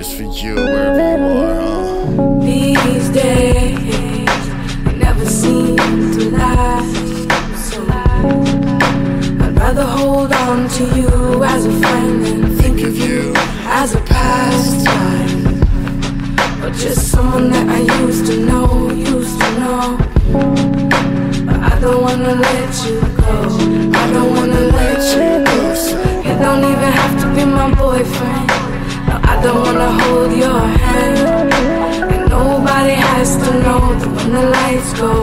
It's for you wherever you are, huh? These days never seem to last, so I'd rather hold on to you as a friend than think of you as a pastime, or just someone that I used to know. But I don't wanna let you go. I don't wanna let you go. So you don't even have to be my boyfriend. No, I don't wanna hold your hand. And nobody has to know that when the lights go